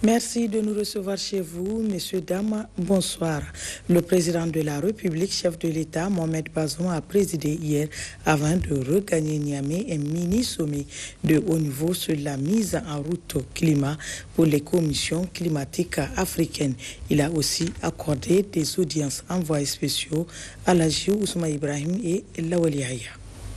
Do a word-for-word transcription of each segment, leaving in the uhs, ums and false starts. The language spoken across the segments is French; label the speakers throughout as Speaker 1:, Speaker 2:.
Speaker 1: Merci de nous recevoir chez vous, messieurs, dames. Bonsoir. Le président de la République, chef de l'État, Mohamed Bazoum, a présidé hier, avant de regagner Niamey, un mini-sommet de haut niveau sur la mise en route climat pour les commissions climatiques africaines. Il a aussi accordé des audiences envoyés spéciaux à l'A G I Ousmane Ibrahim et Lawali Aya.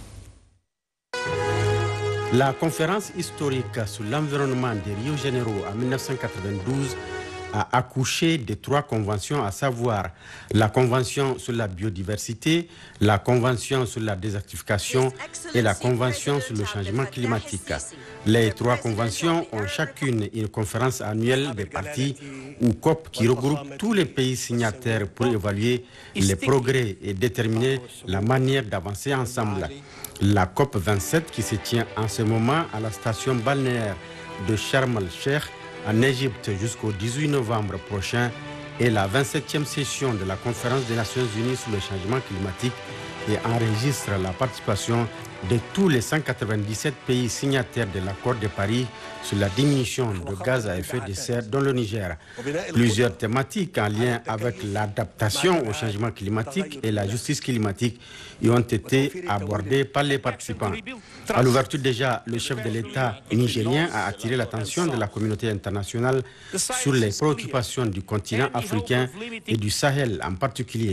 Speaker 2: La conférence historique sur l'environnement de Rio Janeiro en mille neuf cent quatre-vingt-douze a accouché de trois conventions, à savoir la Convention sur la biodiversité, la Convention sur la désertification et la Convention sur le changement climatique. Les trois conventions ont chacune une conférence annuelle des parties ou C O P qui regroupe tous les pays signataires pour évaluer les progrès et déterminer la manière d'avancer ensemble. La C O P vingt-sept qui se tient en ce moment à la station balnéaire de Sharm el-Sheikh en Égypte jusqu'au dix-huit novembre prochain est la vingt-septième session de la conférence des Nations Unies sur le changement climatique et enregistre la participation de tous les cent quatre-vingt-dix-sept pays signataires de l'accord de Paris sur la diminution de gaz à effet de serre dans le Niger. Plusieurs thématiques en lien avec l'adaptation au changement climatique et la justice climatique y ont été abordées par les participants. À l'ouverture déjà, le chef de l'État nigérien a attiré l'attention de la communauté internationale sur les préoccupations du continent africain et du Sahel en particulier.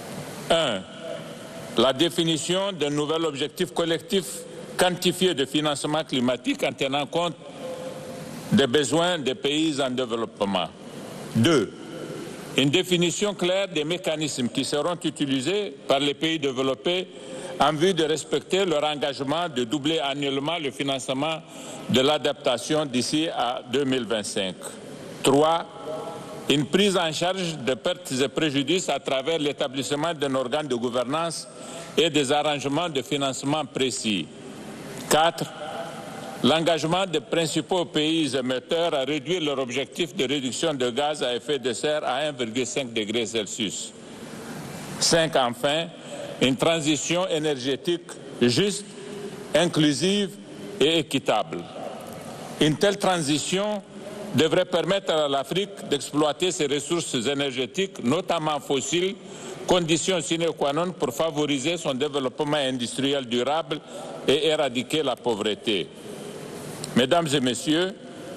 Speaker 3: un. La définition d'un nouvel objectif collectif quantifié de financement climatique en tenant compte des besoins des pays en développement. deux. Une définition claire des mécanismes qui seront utilisés par les pays développés en vue de respecter leur engagement de doubler annuellement le financement de l'adaptation d'ici à deux mille vingt-cinq. trois. Une prise en charge de pertes et préjudices à travers l'établissement d'un organe de gouvernance et des arrangements de financement précis. quatre. L'engagement des principaux pays émetteurs à réduire leur objectif de réduction de gaz à effet de serre à un virgule cinq degré Celsius. cinq. Enfin, une transition énergétique juste, inclusive et équitable. Une telle transition devrait permettre à l'Afrique d'exploiter ses ressources énergétiques, notamment fossiles, condition sine qua non pour favoriser son développement industriel durable et éradiquer la pauvreté. Mesdames et messieurs,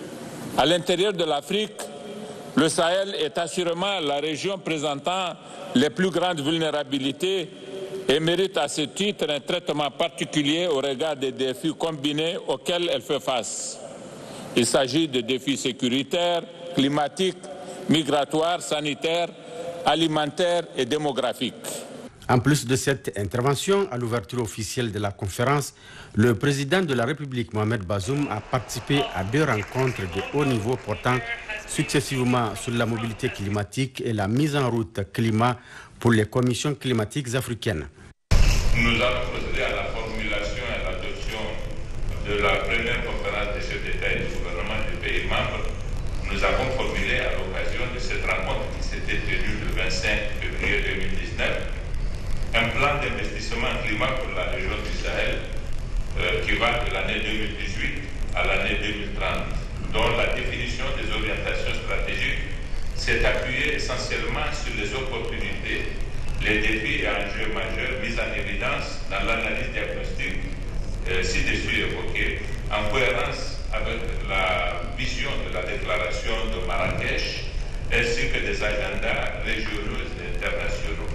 Speaker 3: à l'intérieur de l'Afrique, le Sahel est assurément la région présentant les plus grandes vulnérabilités et mérite à ce titre un traitement particulier au regard des défis combinés auxquels elle fait face. Il s'agit de défis sécuritaires, climatiques, migratoires, sanitaires, alimentaires et démographiques.
Speaker 2: En plus de cette intervention, à l'ouverture officielle de la conférence, le président de la République, Mohamed Bazoum, a participé à deux rencontres de haut niveau portant successivement sur la mobilité climatique et la mise en route climat pour les commissions climatiques africaines.
Speaker 4: Nous avons procédé à la formulation et à l'adoption de la première conférence des chefs d'État et de gouvernement des pays membres. Nous avons formulé à l'occasion de cette rencontre qui s'était tenue le vingt-cinq février deux mille dix-neuf un plan d'investissement climat pour la région du Sahel euh, qui va de l'année deux mille dix-huit à l'année deux mille trente, dont la définition des orientations stratégiques s'est appuyée essentiellement sur les opportunités, les défis et enjeux majeurs mis en évidence dans l'analyse diagnostique euh, ci-dessus évoquée, en cohérence avec la vision de la déclaration de Marrakech, ainsi que des agendas régionaux et internationaux.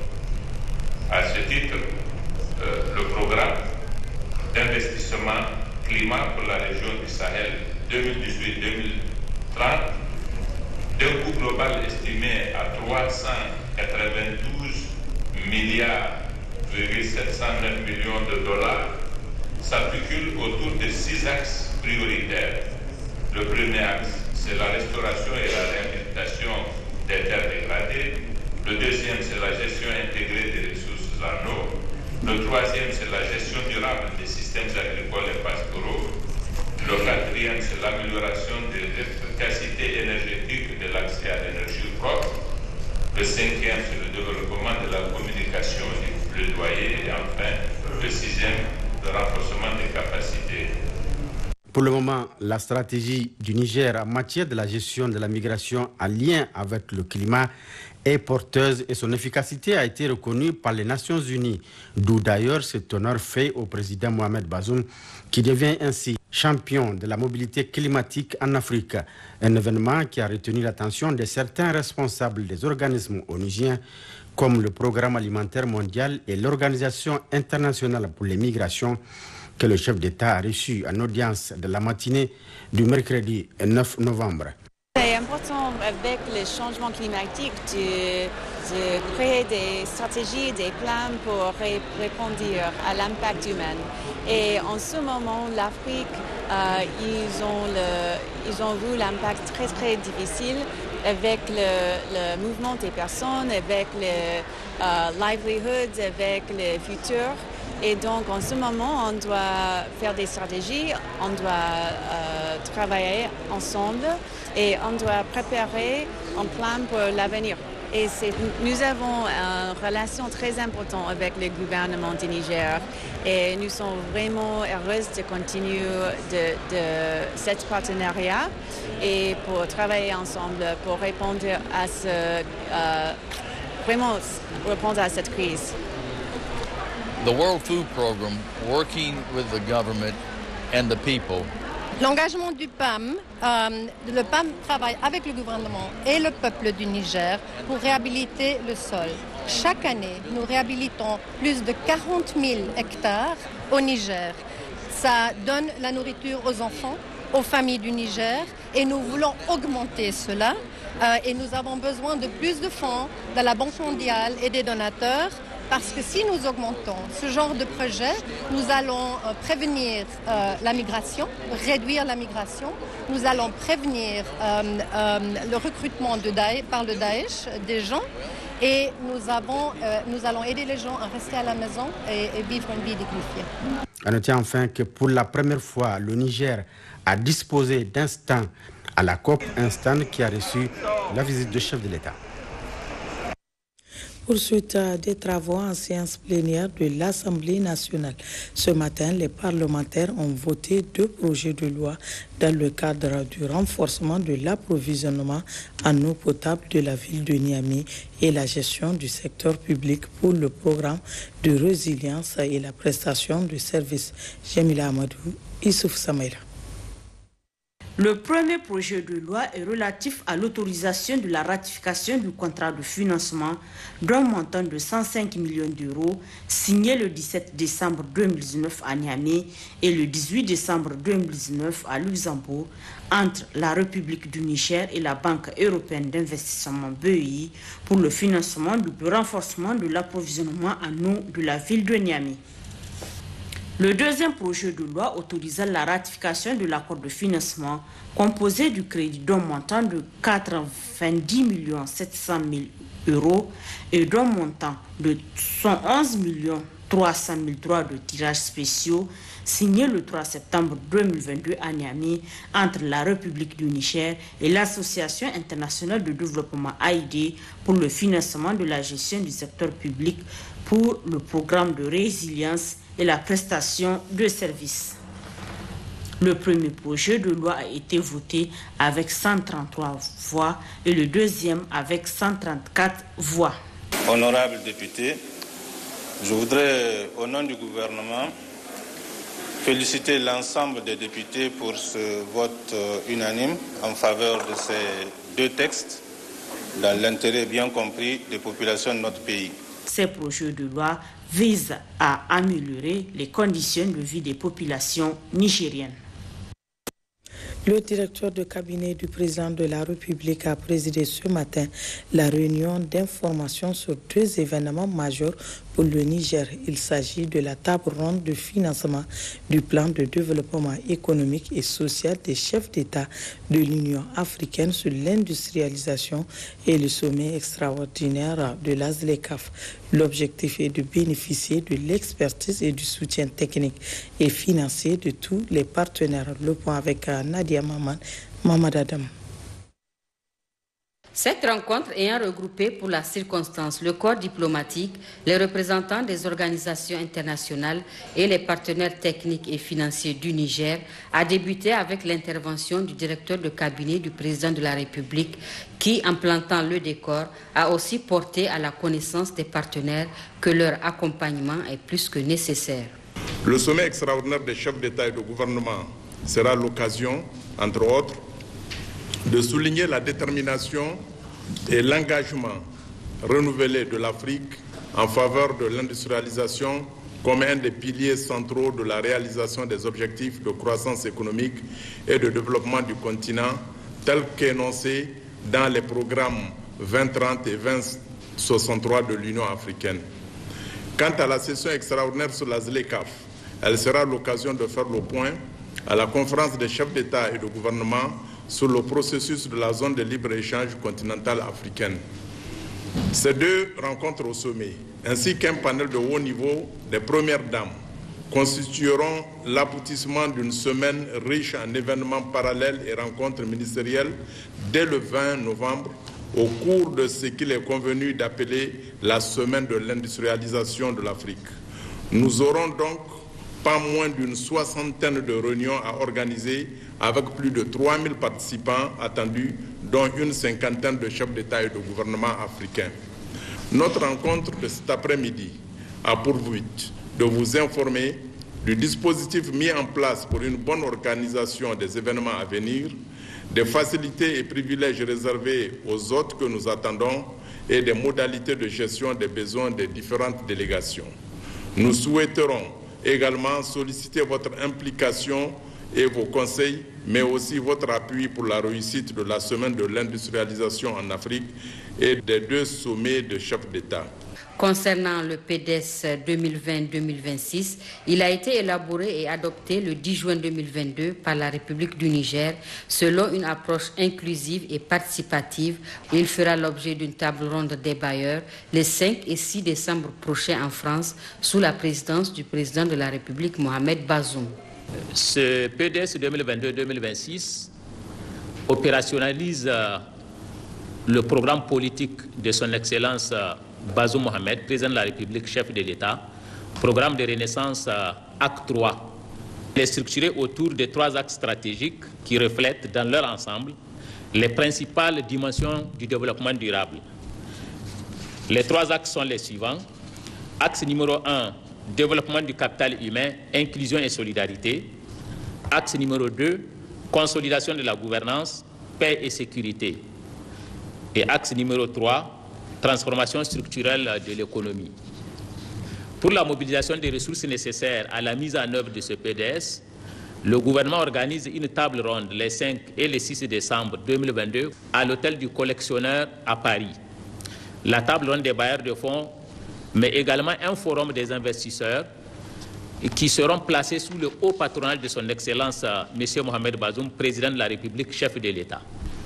Speaker 4: À ce titre, euh, le programme d'investissement climat pour la région du Sahel deux mille dix-huit deux mille trente, d'un coût global estimé à trois cent quatre-vingt-douze milliards sept cent neuf millions de dollars, s'articule autour de six axes prioritaires. Le premier axe, c'est la restauration et la réhabilitation des terres dégradées. Le deuxième, c'est la gestion intégrée des ressources en eau. Le troisième, c'est la gestion durable des systèmes agricoles et pastoraux. Le quatrième, c'est l'amélioration de l'efficacité énergétique de l'accès à l'énergie propre. Le cinquième, c'est le développement de la communication et du plaidoyer. Et enfin, le sixième, le renforcement des capacités.
Speaker 2: Pour le moment, la stratégie du Niger en matière de la gestion de la migration en lien avec le climat est porteuse et son efficacité a été reconnue par les Nations Unies, d'où d'ailleurs cet honneur fait au président Mohamed Bazoum, qui devient ainsi champion de la mobilité climatique en Afrique, un événement qui a retenu l'attention de certains responsables des organismes onusiens comme le Programme alimentaire mondial et l'Organisation internationale pour les migrations, que le chef d'État a reçu en audience de la matinée du mercredi neuf novembre.
Speaker 5: C'est important avec le changement climatique de, de créer des stratégies, des plans pour ré, répondre à l'impact humain. Et en ce moment, l'Afrique, euh, ils, ont le, ils ont vu l'impact très très difficile avec le, le mouvement des personnes, avec le uh, livelihood, avec le futur. Et donc, en ce moment, on doit faire des stratégies, on doit euh, travailler ensemble et on doit préparer un plan pour l'avenir. Et nous avons une relation très importante avec le gouvernement du Niger et nous sommes vraiment heureux de continuer de, de cet partenariat et pour travailler ensemble pour répondre à ce, euh, vraiment répondre à cette crise.
Speaker 6: The World Food Program, working with the government and the people.
Speaker 7: L'engagement du P A M, euh, le P A M travaille avec le gouvernement et le peuple du Niger pour réhabiliter le sol. Chaque année, nous réhabilitons plus de quarante mille hectares au Niger. Ça donne la nourriture aux enfants, aux familles du Niger et nous voulons augmenter cela. Euh, et nous avons besoin de plus de fonds de la Banque mondiale et des donateurs. Parce que si nous augmentons ce genre de projet, nous allons euh, prévenir euh, la migration, réduire la migration. Nous allons prévenir euh, euh, le recrutement de Daesh, par le Daesh des gens. Et nous, avons, euh, nous allons aider les gens à rester à la maison et, et vivre une vie dignifiée.
Speaker 2: On notera enfin que pour la première fois, le Niger a disposé d'un stand à la COP, un stand qui a reçu la visite du chef de l'État.
Speaker 1: Poursuite des travaux en séance plénière de l'Assemblée nationale. Ce matin, les parlementaires ont voté deux projets de loi dans le cadre du renforcement de l'approvisionnement en eau potable de la ville de Niamey et la gestion du secteur public pour le programme de résilience et la prestation de services. Jamila Amadou, Issouf Samaïla.
Speaker 8: Le premier projet de loi est relatif à l'autorisation de la ratification du contrat de financement d'un montant de cent cinq millions d'euros signé le dix-sept décembre deux mille dix-neuf à Niamey et le dix-huit décembre deux mille dix-neuf à Luxembourg entre la République du Niger et la Banque européenne d'investissement B E I pour le financement du renforcement de l'approvisionnement en eau de la ville de Niamey. Le deuxième projet de loi autorisant la ratification de l'accord de financement composé du crédit d'un montant de quatre-vingt-dix millions sept cent mille euros et d'un montant de cent onze millions trois cent mille droits de tirages spéciaux signé le trois septembre deux mille vingt-deux à Niamey entre la République du Niger et l'Association internationale de développement A I D pour le financement de la gestion du secteur public pour le programme de résilience et la prestation de services. Le premier projet de loi a été voté avec cent trente-trois voix et le deuxième avec cent trente-quatre voix.
Speaker 9: Honorables députés, je voudrais, au nom du gouvernement, féliciter l'ensemble des députés pour ce vote unanime en faveur de ces deux textes dans l'intérêt bien compris des populations de notre pays.
Speaker 8: Ces projets de loi visent à améliorer les conditions de vie des populations nigériennes.
Speaker 1: Le directeur de cabinet du président de la République a présidé ce matin la réunion d'information sur deux événements majeurs pour le Niger. Il s'agit de la table ronde de financement du plan de développement économique et social des chefs d'État de l'Union africaine sur l'industrialisation et le sommet extraordinaire de l'A S L E C A F. L'objectif est de bénéficier de l'expertise et du soutien technique et financier de tous les partenaires. Le point avec Nadia Maman, Mamad Adam.
Speaker 10: Cette rencontre ayant regroupé pour la circonstance le corps diplomatique, les représentants des organisations internationales et les partenaires techniques et financiers du Niger a débuté avec l'intervention du directeur de cabinet du président de la République qui, en plantant le décor, a aussi porté à la connaissance des partenaires que leur accompagnement est plus que nécessaire.
Speaker 9: Le sommet extraordinaire des chefs d'État et de gouvernement sera l'occasion, entre autres, de souligner la détermination et l'engagement renouvelé de l'Afrique en faveur de l'industrialisation comme un des piliers centraux de la réalisation des objectifs de croissance économique et de développement du continent tels qu'énoncés dans les programmes vingt trente et vingt soixante-trois de l'Union africaine. Quant à la session extraordinaire sur la ZLECAf, elle sera l'occasion de faire le point à la conférence des chefs d'État et de gouvernement sur le processus de la zone de libre-échange continentale africaine. Ces deux rencontres au sommet, ainsi qu'un panel de haut niveau des premières dames, constitueront l'aboutissement d'une semaine riche en événements parallèles et rencontres ministérielles dès le vingt novembre, au cours de ce qu'il est convenu d'appeler la semaine de l'industrialisation de l'Afrique. Nous aurons donc pas moins d'une soixantaine de réunions à organiser avec plus de trois mille participants attendus, dont une cinquantaine de chefs d'État et de gouvernement africains. Notre rencontre de cet après-midi a pour but de vous informer du dispositif mis en place pour une bonne organisation des événements à venir, des facilités et privilèges réservés aux hôtes que nous attendons et des modalités de gestion des besoins des différentes délégations. Nous souhaiterons également solliciter votre implication et vos conseils, mais aussi votre appui pour la réussite de la semaine de l'industrialisation en Afrique et des deux sommets de chefs d'État.
Speaker 10: Concernant le P D E S deux mille vingt deux mille vingt-six, il a été élaboré et adopté le dix juin deux mille vingt-deux par la République du Niger selon une approche inclusive et participative. Il fera l'objet d'une table ronde des bailleurs les cinq et six décembre prochains en France sous la présidence du président de la République Mohamed Bazoum.
Speaker 11: Ce P D E S deux mille vingt-deux deux mille vingt-six opérationnalise le programme politique de son Excellence Bazoum Mohamed, président de la République, chef de l'État, programme de renaissance euh, acte trois. Il est structuré autour de trois axes stratégiques qui reflètent dans leur ensemble les principales dimensions du développement durable. Les trois axes sont les suivants. Axe numéro un, développement du capital humain, inclusion et solidarité. Axe numéro deux, consolidation de la gouvernance, paix et sécurité. Et axe numéro trois, transformation structurelle de l'économie. Pour la mobilisation des ressources nécessaires à la mise en œuvre de ce P D E S, le gouvernement organise une table ronde les cinq et les six décembre deux mille vingt-deux à l'hôtel du collectionneur à Paris. La table ronde des bailleurs de fonds, mais également un forum des investisseurs qui seront placés sous le haut patronage de son Excellence M. Mohamed Bazoum, président de la République, chef de l'État.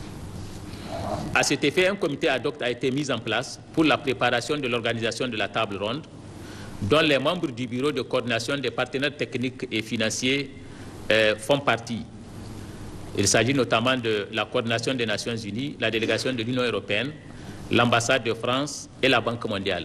Speaker 11: À cet effet, un comité ad hoc a été mis en place pour la préparation de l'organisation de la table ronde, dont les membres du bureau de coordination des partenaires techniques et financiers euh, font partie. Il s'agit notamment de la coordination des Nations Unies, la délégation de l'Union européenne, l'ambassade de France et la Banque mondiale.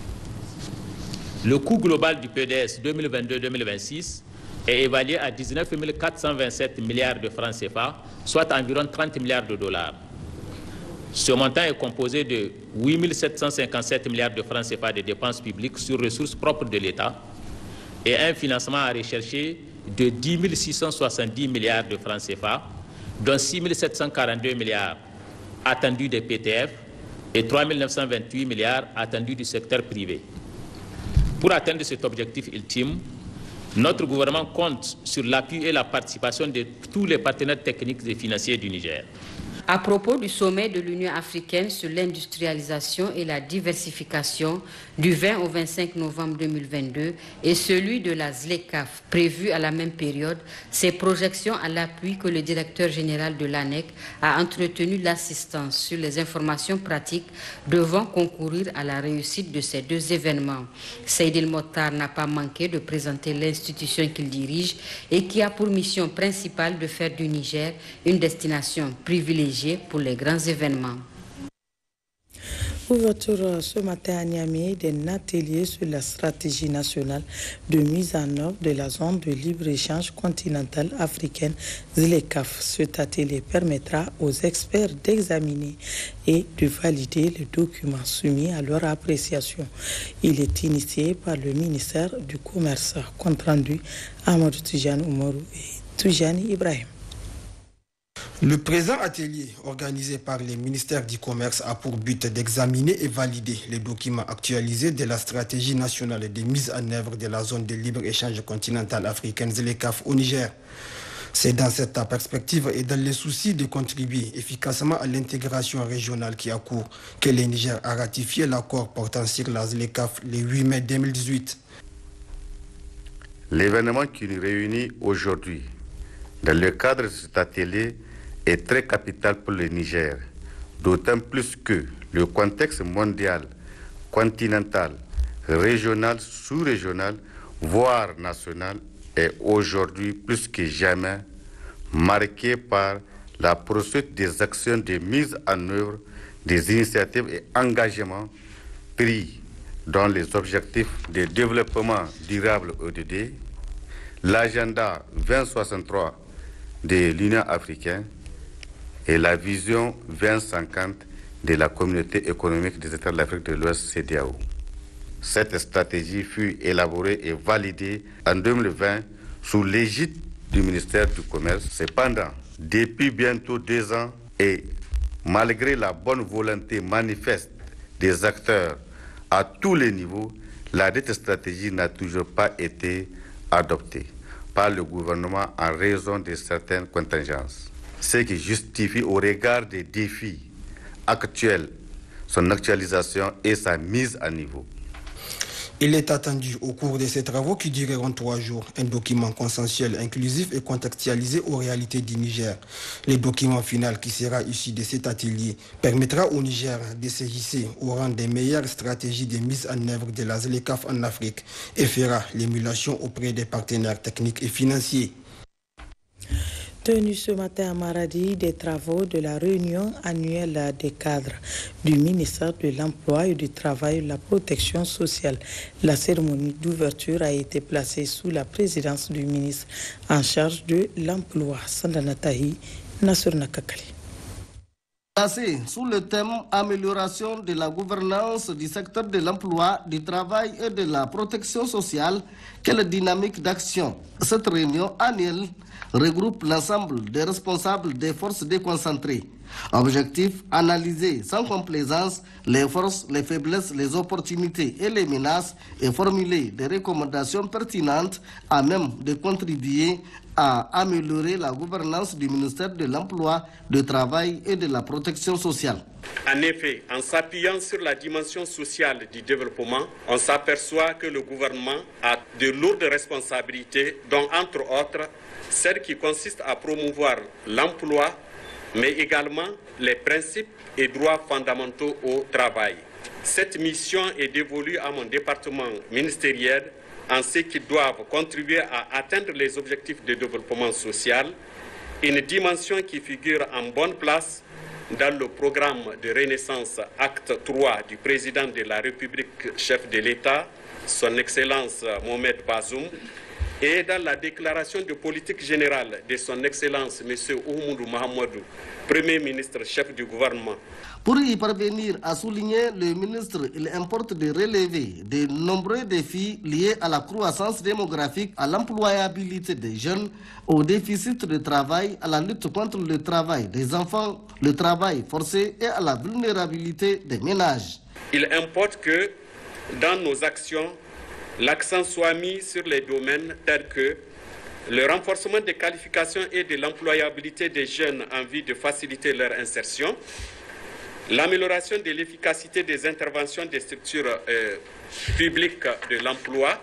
Speaker 11: Le coût global du P D E S deux mille vingt-deux deux mille vingt-six est évalué à dix-neuf mille quatre cent vingt-sept milliards de francs C F A, soit environ trente milliards de dollars. Ce montant est composé de huit mille sept cent cinquante-sept milliards de francs C F A de dépenses publiques sur ressources propres de l'État et un financement à rechercher de dix mille six cent soixante-dix milliards de francs C F A, dont six mille sept cent quarante-deux milliards attendus des P T F et trois mille neuf cent vingt-huit milliards attendus du secteur privé. Pour atteindre cet objectif ultime, notre gouvernement compte sur l'appui et la participation de tous les partenaires techniques et financiers du Niger.
Speaker 10: À propos du sommet de l'Union africaine sur l'industrialisation et la diversification du vingt au vingt-cinq novembre deux mille vingt-deux et celui de la ZLECAf prévu à la même période, ces projections à l'appui que le directeur général de l'A N E C a entretenu l'assistance sur les informations pratiques devant concourir à la réussite de ces deux événements. Seydil Mokhtar n'a pas manqué de présenter l'institution qu'il dirige et qui a pour mission principale de faire du Niger une destination privilégiée pour les grands événements.
Speaker 1: Ouverture ce matin à Niamey d'un atelier sur la stratégie nationale de mise en œuvre de la zone de libre-échange continentale africaine ZLECAf. Cet atelier permettra aux experts d'examiner et de valider les documents soumis à leur appréciation. Il est initié par le ministère du Commerce. Compte rendu Amadou Tijani Oumarou et Tijani Ibrahim.
Speaker 12: Le présent atelier, organisé par les ministères du Commerce, a pour but d'examiner et valider les documents actualisés de la stratégie nationale de mise en œuvre de la zone de libre-échange continentale africaine ZLECAf au Niger. C'est dans cette perspective et dans le souci de contribuer efficacement à l'intégration régionale qui a cours que le Niger a ratifié l'accord portant sur la ZLECAf le huit mai deux mille dix-huit.
Speaker 13: L'événement qui nous réunit aujourd'hui, dans le cadre de cet atelier, est très capital pour le Niger, d'autant plus que le contexte mondial, continental, régional, sous-régional, voire national, est aujourd'hui plus que jamais marqué par la poursuite des actions de mise en œuvre des initiatives et engagements pris dans les objectifs de développement durable O D D, l'agenda vingt soixante-trois de l'Union africaine et la vision vingt cinquante de la Communauté économique des États de l'Afrique de l'Ouest C E D E A O. Cette stratégie fut élaborée et validée en deux mille vingt sous l'égide du ministère du Commerce. Cependant, depuis bientôt deux ans et malgré la bonne volonté manifeste des acteurs à tous les niveaux, la dite stratégie n'a toujours pas été adoptée par le gouvernement en raison de certaines contingences. Ce qui justifie au regard des défis actuels son actualisation et sa mise à niveau.
Speaker 12: Il est attendu au cours de ces travaux qui dureront trois jours un document consensuel, inclusif et contextualisé aux réalités du Niger. Le document final qui sera issu de cet atelier permettra au Niger de se hisser au rang des meilleures stratégies de mise en œuvre de la ZLECAf en Afrique et fera l'émulation auprès des partenaires techniques et financiers.
Speaker 1: Tenu ce matin à Maradi, des travaux de la réunion annuelle des cadres du ministère de l'Emploi et du Travail et de la Protection sociale. La cérémonie d'ouverture a été placée sous la présidence du ministre en charge de l'Emploi, Sandana Tahi, Nassur Nakakali.
Speaker 14: Placé sous le thème amélioration de la gouvernance du secteur de l'emploi, du travail et de la protection sociale, quelle dynamique d'action. Cette réunion annuelle regroupe l'ensemble des responsables des forces déconcentrées. Objectif, analyser sans complaisance les forces, les faiblesses, les opportunités et les menaces et formuler des recommandations pertinentes à même de contribuer à améliorer la gouvernance du ministère de l'Emploi, du Travail et de la Protection sociale.
Speaker 15: En effet, en s'appuyant sur la dimension sociale du développement, on s'aperçoit que le gouvernement a de lourdes responsabilités, dont entre autres celle qui consiste à promouvoir l'emploi, mais également les principes et droits fondamentaux au travail. Cette mission est dévolue à mon département ministériel en ce qu'ils doivent contribuer à atteindre les objectifs de développement social, une dimension qui figure en bonne place dans le programme de Renaissance Acte trois du président de la République, chef de l'État, son Excellence Mohamed Bazoum, et dans la déclaration de politique générale de son Excellence M. Oumoudou Mahamadou, Premier ministre, chef du gouvernement.
Speaker 14: Pour y parvenir à souligner, le ministre, il importe de relever de nombreux défis liés à la croissance démographique, à l'employabilité des jeunes, au déficit de travail, à la lutte contre le travail des enfants, le travail forcé et à la vulnérabilité des ménages.
Speaker 15: Il importe que, dans nos actions, l'accent soit mis sur les domaines tels que le renforcement des qualifications et de l'employabilité des jeunes en vue de faciliter leur insertion, l'amélioration de l'efficacité des interventions des structures euh, publiques de l'emploi,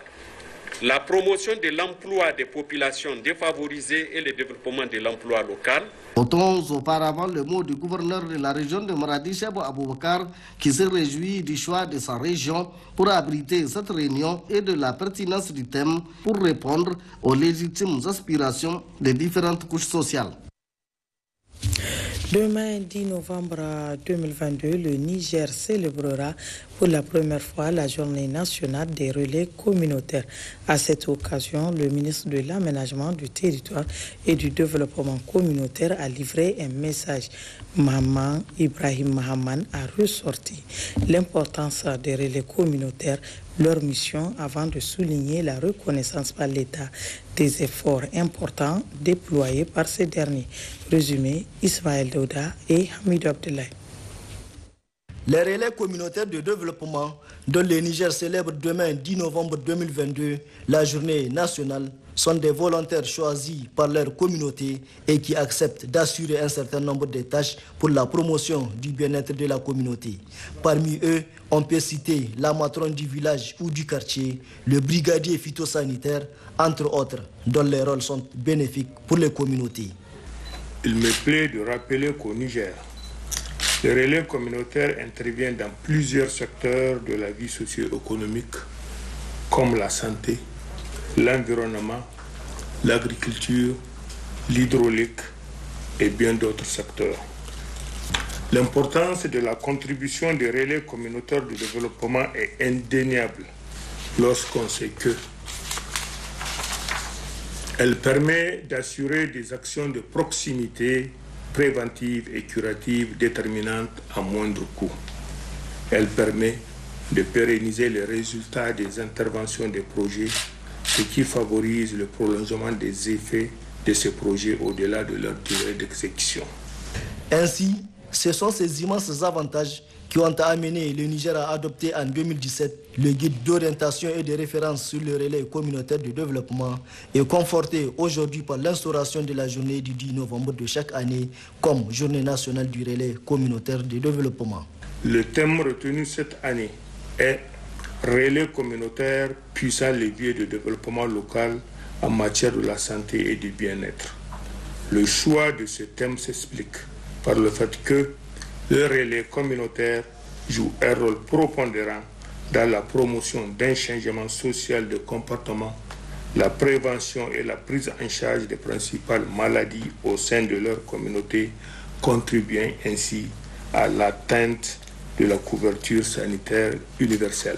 Speaker 15: la promotion de l'emploi des populations défavorisées et le développement de l'emploi local.
Speaker 14: Notons auparavant le mot du gouverneur de la région de Maradi, Chebou Aboubakar, qui se réjouit du choix de sa région pour abriter cette réunion et de la pertinence du thème pour répondre aux légitimes aspirations des différentes couches sociales.
Speaker 1: Demain, dix novembre deux mille vingt-deux, le Niger célébrera pour la première fois la journée nationale des relais communautaires. À cette occasion, le ministre de l'Aménagement du territoire et du développement communautaire a livré un message. Maman Ibrahim Mahaman a ressorti l'importance des relais communautaires, leur mission, avant de souligner la reconnaissance par l'État des efforts importants déployés par ces derniers. Résumé, Ismaël Douda et Hamidou Abdoulaye.
Speaker 14: Les relais communautaires de développement dont le Niger célèbre demain dix novembre deux mille vingt-deux la journée nationale sont des volontaires choisis par leur communauté et qui acceptent d'assurer un certain nombre de tâches pour la promotion du bien-être de la communauté. Parmi eux, on peut citer la matrone du village ou du quartier, le brigadier phytosanitaire, entre autres, dont les rôles sont bénéfiques pour les communautés.
Speaker 16: Il me plaît de rappeler qu'au Niger, les relais communautaires interviennent dans plusieurs secteurs de la vie socio-économique, comme la santé, l'environnement, l'agriculture, l'hydraulique et bien d'autres secteurs. L'importance de la contribution des relais communautaires de développement est indéniable lorsqu'on sait que elle permet d'assurer des actions de proximité préventives et curatives déterminantes à moindre coût. Elle permet de pérenniser les résultats des interventions des projets, ce qui favorise le prolongement des effets de ces projets au-delà de leur durée d'exécution.
Speaker 14: Ainsi, ce sont ces immenses avantages qui ont amené le Niger à adopter en deux mille dix-sept le guide d'orientation et de référence sur le relais communautaire de développement et conforté aujourd'hui par l'instauration de la journée du dix novembre de chaque année comme journée nationale du relais communautaire de développement.
Speaker 16: Le thème retenu cette année est relais communautaire, puissant levier de développement local en matière de la santé et du bien-être. Le choix de ce thème s'explique par le fait que le relais communautaire joue un rôle prépondérant dans la promotion d'un changement social de comportement, la prévention et la prise en charge des principales maladies au sein de leur communauté, contribuant ainsi à l'atteinte de la couverture sanitaire universelle.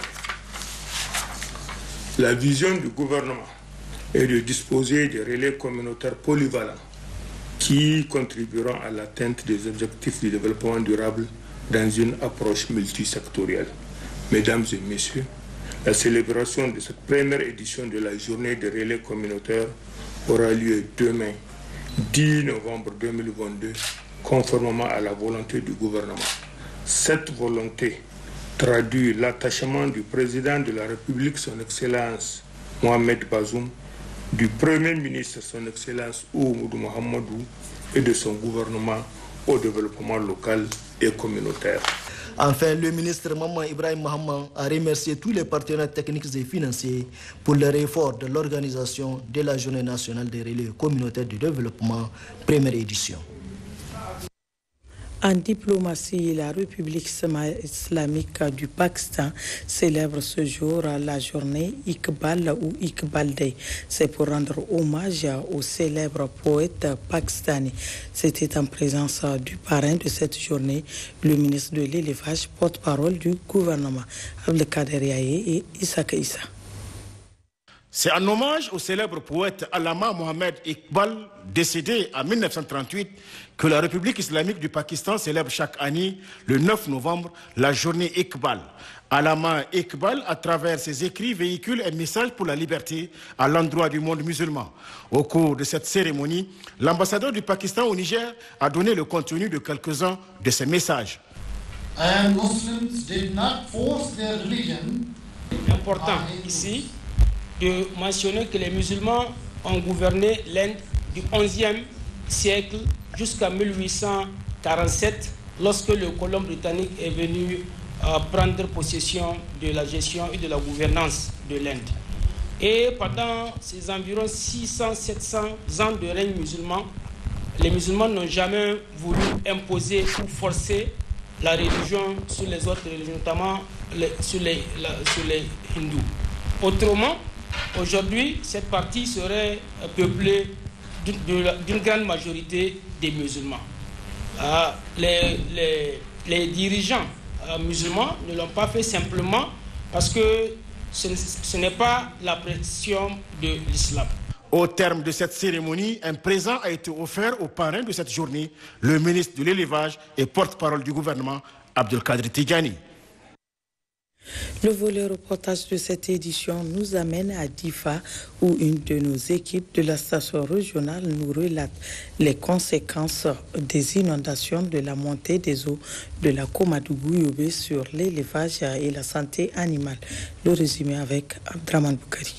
Speaker 16: La vision du gouvernement est de disposer de relais communautaires polyvalents qui contribueront à l'atteinte des objectifs du développement durable dans une approche multisectorielle. Mesdames et messieurs, la célébration de cette première édition de la journée des relais communautaires aura lieu demain, dix novembre deux mille vingt-deux, conformément à la volonté du gouvernement. Cette volonté traduit l'attachement du président de la République, son Excellence Mohamed Bazoum, du Premier ministre, son Excellence Oumoudou Mohamedou, et de son gouvernement au développement local et communautaire.
Speaker 14: Enfin, le ministre Maman Ibrahim Mahaman a remercié tous les partenaires techniques et financiers pour leur effort de l'organisation de la Journée nationale des relais communautaires de développement, première édition.
Speaker 1: En diplomatie, la République islamique du Pakistan célèbre ce jour la journée Iqbal ou Iqbal Day. C'est pour rendre hommage au célèbre poète pakistanais. C'était en présence du parrain de cette journée, le ministre de l'élevage, porte-parole du gouvernement, Abdelkader Yaye et Issaka Issa.
Speaker 17: C'est en hommage au célèbre poète Allama Mohamed Iqbal, décédé en mille neuf cent trente-huit, que la République islamique du Pakistan célèbre chaque année, le neuf novembre, la journée Iqbal. Allama Iqbal, à travers ses écrits, véhicule un message pour la liberté à l'endroit du monde musulman. Au cours de cette cérémonie, l'ambassadeur du Pakistan au Niger a donné le contenu de quelques-uns de ses messages.
Speaker 18: Important ici de mentionner que les musulmans ont gouverné l'Inde du onzième siècle jusqu'à mille huit cent quarante-sept, lorsque le colon britannique est venu euh, prendre possession de la gestion et de la gouvernance de l'Inde. Et pendant ces environ six cents à sept cents ans de règne musulman, les musulmans n'ont jamais voulu imposer ou forcer la religion sur les autres religions, notamment les, sur, les, la, sur les hindous. Autrement, aujourd'hui, cette partie serait peuplée d'une grande majorité des musulmans. euh, les, les, les dirigeants euh, musulmans ne l'ont pas fait simplement parce que ce, ce n'est pas la pression de l'islam.
Speaker 17: Au terme de cette cérémonie, un présent a été offert au parrain de cette journée, le ministre de l'élevage et porte-parole du gouvernement, Abdelkader Tidjani.
Speaker 1: Le volet reportage de cette édition nous amène à Difa, où une de nos équipes de la station régionale nous relate les conséquences des inondations de la montée des eaux de la Komadougou-Yobe sur l'élevage et la santé animale. Le résumé avec Abdraman Boukari.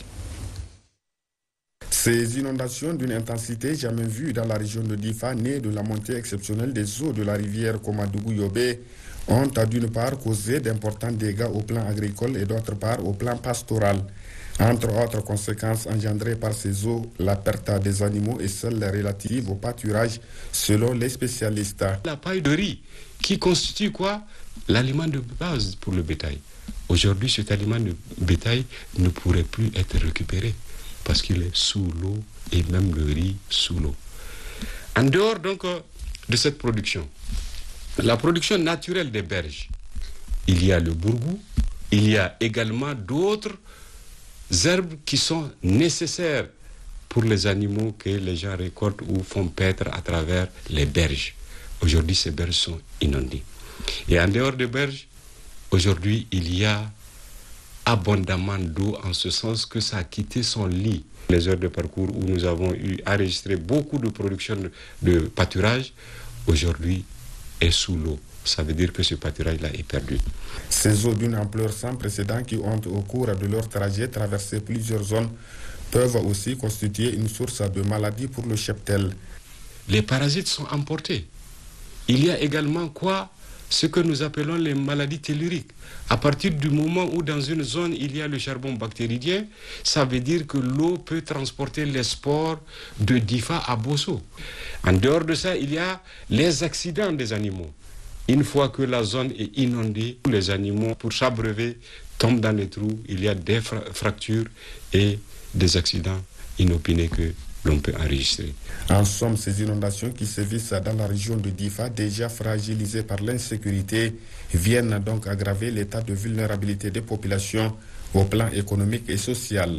Speaker 19: Ces inondations d'une intensité jamais vue dans la région de Difa, nées de la montée exceptionnelle des eaux de la rivière Komadougou-Yobe, ont d'une part causé d'importants dégâts au plan agricole et d'autre part au plan pastoral. Entre autres conséquences engendrées par ces eaux, la perte des animaux et celles relatives au pâturage, selon les spécialistes.
Speaker 20: La paille de riz, qui constitue quoi? L'aliment de base pour le bétail. Aujourd'hui, cet aliment de bétail ne pourrait plus être récupéré parce qu'il est sous l'eau et même le riz sous l'eau. En dehors donc de cette production, la production naturelle des berges, il y a le bourgou, il y a également d'autres herbes qui sont nécessaires pour les animaux que les gens récoltent ou font paître à travers les berges. Aujourd'hui, ces berges sont inondées. Et en dehors des berges, aujourd'hui, il y a abondamment d'eau en ce sens que ça a quitté son lit. Les heures de parcours où nous avons eu enregistré beaucoup de production de, de pâturage, aujourd'hui, est sous l'eau. Ça veut dire que ce pâturage-là est perdu.
Speaker 19: Ces eaux d'une ampleur sans précédent qui ont au cours de leur trajet traversé plusieurs zones peuvent aussi constituer une source de maladies pour le cheptel.
Speaker 20: Les parasites sont emportés. Il y a également quoi? Ce que nous appelons les maladies telluriques. À partir du moment où dans une zone il y a le charbon bactéridien, ça veut dire que l'eau peut transporter les spores de Difa à Bosso. En dehors de ça, il y a les accidents des animaux. Une fois que la zone est inondée, les animaux, pour s'abreuver, tombent dans les trous. Il y a des fra fractures et des accidents inopinés que l'on peut enregistrer.
Speaker 19: En somme, ces inondations qui sévissent dans la région de Difa, déjà fragilisée par l'insécurité, viennent donc aggraver l'état de vulnérabilité des populations au plan économique et social.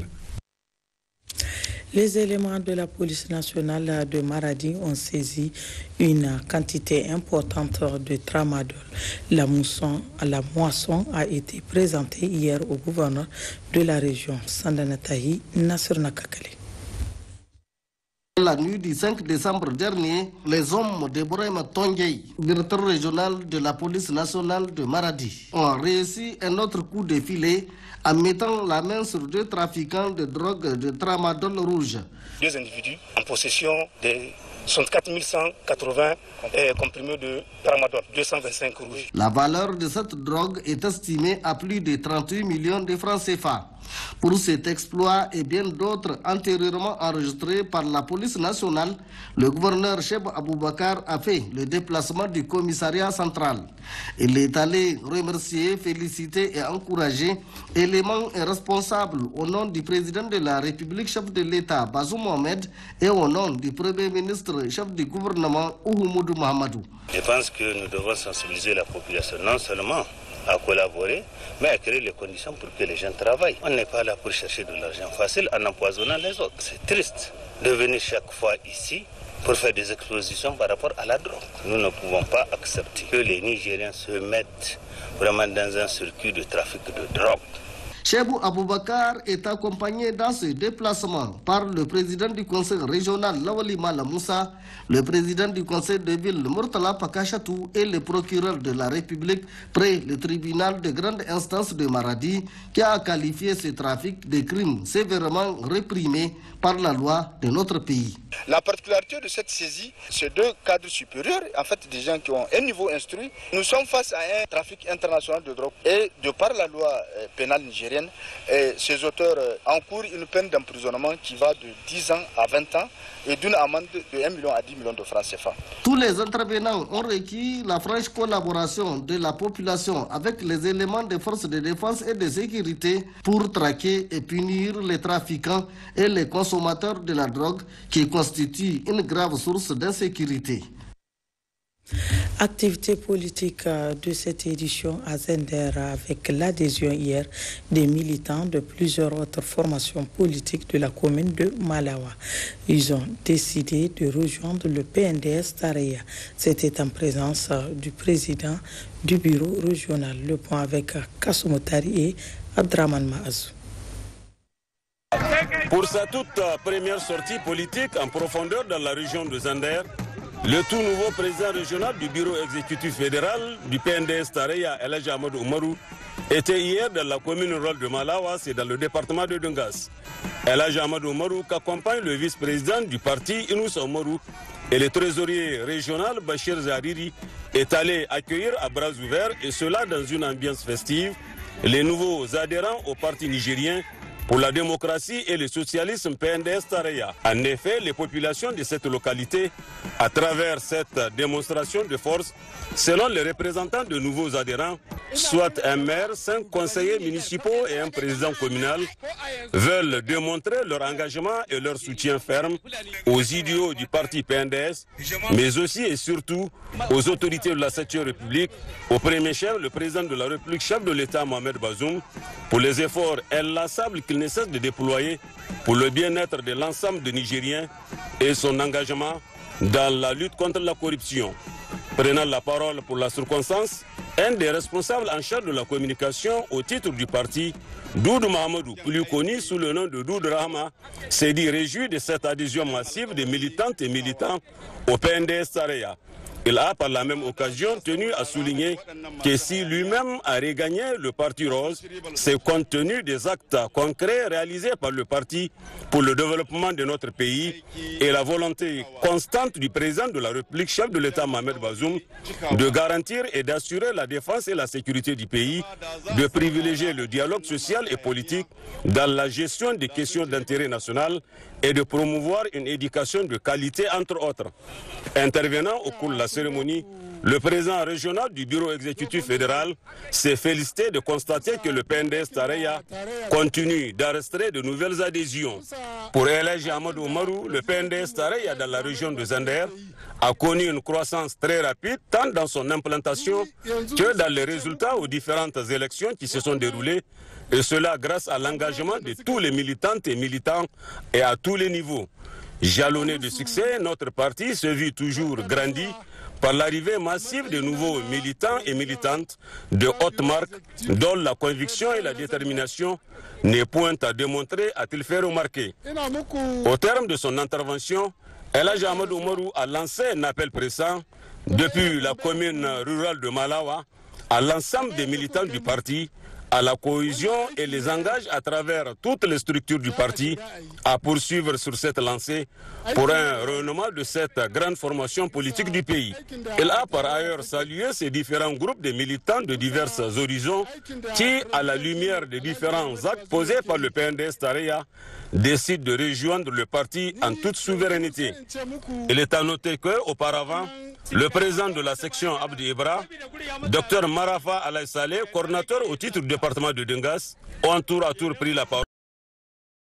Speaker 1: Les éléments de la police nationale de Maradi ont saisi une quantité importante de tramadol. La mousson, la moisson a été présentée hier au gouverneur de la région, Sandanatahi Nasser Nakakale.
Speaker 14: La nuit du cinq décembre dernier, les hommes de Borema Tongei, directeur régional de la police nationale de Maradi, ont réussi un autre coup de filet en mettant la main sur deux trafiquants de drogue de tramadol rouge.
Speaker 21: Deux individus en possession de soixante-quatre mille cent quatre-vingts eh, comprimés de tramadol, deux cent vingt-cinq rouges.
Speaker 14: La valeur de cette drogue est estimée à plus de trente-huit millions de francs C F A. Pour cet exploit et bien d'autres antérieurement enregistrés par la police nationale, le gouverneur Cheb Aboubakar a fait le déplacement du commissariat central. Il est allé remercier, féliciter et encourager éléments et responsables au nom du président de la République, chef de l'État, Bazoum Mohamed, et au nom du premier ministre, chef du gouvernement, Oumoudou Mahamadou.
Speaker 22: Je pense que nous devons sensibiliser la population non seulement à collaborer, mais à créer les conditions pour que les gens travaillent. On n'est pas là pour chercher de l'argent facile en empoisonnant les autres. C'est triste de venir chaque fois ici pour faire des expositions par rapport à la drogue. Nous ne pouvons pas accepter que les Nigériens se mettent vraiment dans un circuit de trafic de drogue.
Speaker 14: Chebou Aboubakar est accompagné dans ce déplacement par le président du conseil régional Lawali Mala Moussa, le président du conseil de ville Murtala Pakachatou et le procureur de la République près le tribunal de grande instance de Maradi qui a qualifié ce trafic de crime sévèrement réprimé par la loi de notre pays.
Speaker 23: La particularité de cette saisie, c'est deux cadres supérieurs, en fait des gens qui ont un niveau instruit. Nous sommes face à un trafic international de drogue et de par la loi pénale nigérienne, et ces auteurs encourent une peine d'emprisonnement qui va de dix ans à vingt ans et d'une amende de un million à dix millions de francs C F A.
Speaker 14: Tous les intervenants ont requis la franche collaboration de la population avec les éléments des forces de défense et de sécurité pour traquer et punir les trafiquants et les consommateurs de la drogue qui constituent une grave source d'insécurité.
Speaker 1: Activité politique de cette édition à Zender avec l'adhésion hier des militants de plusieurs autres formations politiques de la commune de Malawa. Ils ont décidé de rejoindre le P N D S Tareya. C'était en présence du président du bureau régional. Le point avec Kasumotari et Abdraman Maazou.
Speaker 3: Pour sa toute première sortie politique en profondeur dans la région de Zender, le tout nouveau président régional du bureau exécutif fédéral du P N D S Tareya, El Hadji Amadou Oumarou, était hier dans la commune rurale de Malawa, c'est dans le département de Dungas. El Hadji Amadou Oumarou qu'accompagne le vice-président du parti Inoussa Oumarou et le trésorier régional Bachir Zariri est allé accueillir à bras ouverts, et cela dans une ambiance festive, les nouveaux adhérents au parti nigérien pour la démocratie et le socialisme P N D S Tareya. En effet, les populations de cette localité, à travers cette démonstration de force, selon les représentants de nouveaux adhérents, soit un maire, cinq conseillers municipaux et un président communal, veulent démontrer leur engagement et leur soutien ferme aux idéaux du parti P N D S, mais aussi et surtout aux autorités de la septième République, au premier chef, le président de la République, chef de l'État Mohamed Bazoum, pour les efforts inlassables qu'il ne cesse de déployer pour le bien-être de l'ensemble des Nigériens et son engagement dans la lutte contre la corruption. Prenant la parole pour la circonstance, un des responsables en charge de la communication au titre du parti, Doudou Mahamadou, plus connu sous le nom de Doudou Rahma, s'est dit réjoui de cette adhésion massive des militantes et militants au P N D S Tareya. Il a par la même occasion tenu à souligner que si lui-même a regagné le parti rose, c'est compte tenu des actes concrets réalisés par le parti pour le développement de notre pays et la volonté constante du président de la République, chef de l'État Mohamed Bazoum, de garantir et d'assurer la défense et la sécurité du pays, de privilégier le dialogue social et politique dans la gestion des questions d'intérêt national et de promouvoir une éducation de qualité, entre autres. Intervenant au cours de la cérémonie, le président régional du bureau exécutif fédéral s'est félicité de constater que le P N D S Tareya continue d'enregistrer de nouvelles adhésions. Pour El Hadji Amadou Oumarou, le P N D S Tareya dans la région de Zender a connu une croissance très rapide, tant dans son implantation que dans les résultats aux différentes élections qui se sont déroulées, et cela grâce à l'engagement de tous les militantes et militants et à tous les niveaux. Jalonné de succès, notre parti se vit toujours grandi par l'arrivée massive de nouveaux militants et militantes de haute marque dont la conviction et la détermination n'est point à démontrer, a-t-il fait remarquer. Au terme de son intervention, El Hadji Amadou Oumarou a lancé un appel pressant depuis la commune rurale de Malawa à l'ensemble des militants du parti, à la cohésion, et les engage à travers toutes les structures du parti à poursuivre sur cette lancée pour un rayonnement de cette grande formation politique du pays. Il a par ailleurs salué ces différents groupes de militants de divers horizons qui, à la lumière des différents actes posés par le P N D S Tareya, décident de rejoindre le parti en toute souveraineté. Il est à noter qu'auparavant, le président de la section Abdi Ibra, Dr Marafa Alaï Saleh, coordinateur au titre du département de Dungas, ont tour à tour pris la parole.